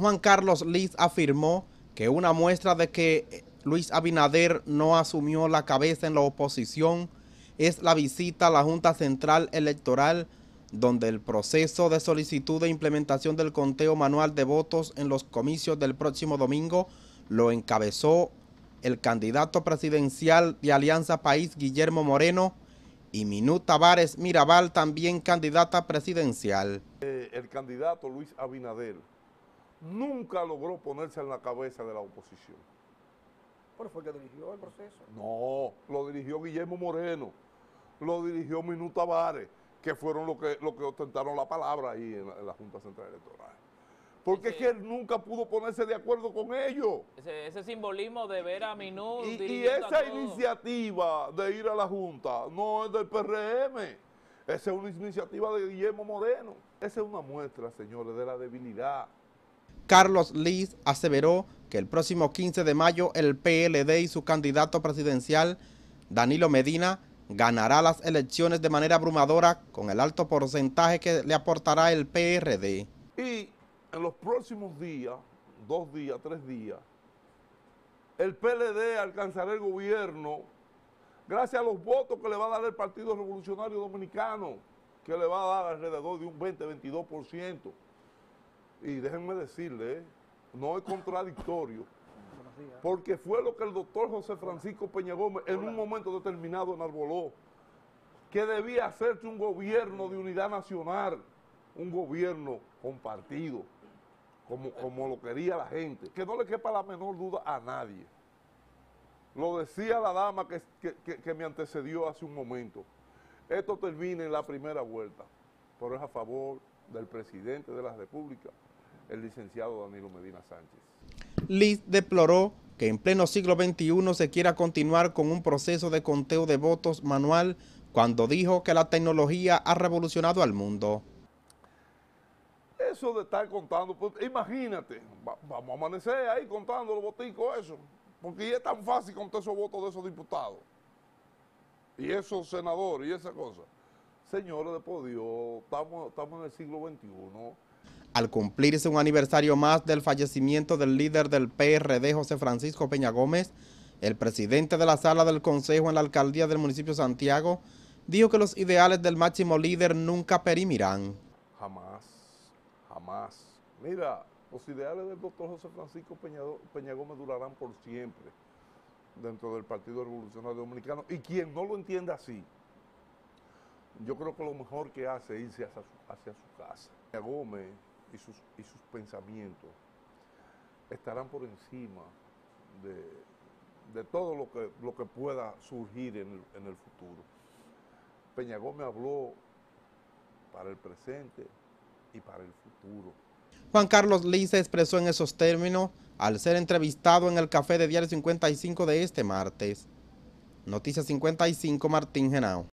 Juan Carlos Liz afirmó que una muestra de que Luis Abinader no asumió la cabeza en la oposición es la visita a la Junta Central Electoral, donde el proceso de solicitud de implementación del conteo manual de votos en los comicios del próximo domingo lo encabezó el candidato presidencial de Alianza País, Guillermo Moreno, y Minú Tavares Mirabal, también candidata presidencial. El candidato Luis Abinader nunca logró ponerse en la cabeza de la oposición. ¿Pero fue que dirigió el proceso? No, lo dirigió Guillermo Moreno, lo dirigió Minú Tavares, que fueron los que ostentaron la palabra ahí en la Junta Central Electoral. Porque es que él nunca pudo ponerse de acuerdo con ellos. Ese simbolismo de ver a Minú Y esa iniciativa de ir a la Junta no es del PRM, esa es una iniciativa de Guillermo Moreno. Esa es una muestra, señores, de la debilidad. Carlos Liz aseveró que el próximo 15 de mayo el PLD y su candidato presidencial, Danilo Medina, ganará las elecciones de manera abrumadora con el alto porcentaje que le aportará el PRD. Y en los próximos días, 2 días, 3 días, el PLD alcanzará el gobierno gracias a los votos que le va a dar el Partido Revolucionario Dominicano, que le va a dar alrededor de un 20-22%. Y déjenme decirle, no es contradictorio, porque fue lo que el doctor José Francisco Peña Gómez en un momento determinado enarboló, que debía hacerse un gobierno de unidad nacional, un gobierno compartido, como lo quería la gente, que no le quepa la menor duda a nadie. Lo decía la dama que me antecedió hace un momento. Esto termina en la primera vuelta, pero es a favor del presidente de la República, el licenciado Danilo Medina Sánchez. Liz deploró que en pleno siglo XXI se quiera continuar con un proceso de conteo de votos manual cuando dijo que la tecnología ha revolucionado al mundo. Eso de estar contando, pues imagínate, vamos a amanecer ahí contando los voticos, eso, porque es tan fácil contar esos votos de esos diputados y esos senadores y esa cosa. Señores, de por Dios, estamos en el siglo XXI. Al cumplirse un aniversario más del fallecimiento del líder del PRD, José Francisco Peña Gómez, el presidente de la sala del consejo en la alcaldía del municipio de Santiago dijo que los ideales del máximo líder nunca perimirán. Jamás, jamás. Mira, los ideales del doctor José Francisco Peña Gómez durarán por siempre dentro del Partido Revolucionario Dominicano, y quien no lo entienda así, yo creo que lo mejor que hace es irse hacia su casa. Peña Gómez y sus pensamientos estarán por encima de todo lo que pueda surgir en el futuro. Peña Gómez habló para el presente y para el futuro. Juan Carlos Liz se expresó en esos términos al ser entrevistado en el café de Diario 55 de este martes. Noticias 55, Martín Genao.